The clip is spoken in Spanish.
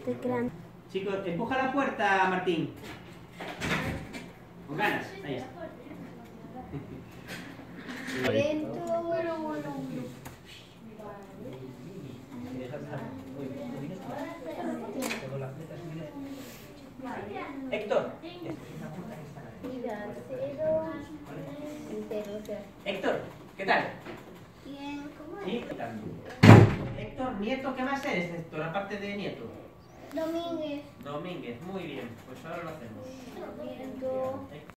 Estoy creando. Chicos, empuja la puerta, Martín. Con ganas, ahí está. Héctor. Héctor, ¿qué tal? Bien, ¿cómo es? ¿Sí? ¿Qué tal? Héctor, nieto, ¿qué más eres, Héctor? Aparte de nieto. Domínguez. Domínguez, muy bien. Pues ahora lo hacemos. Domingo.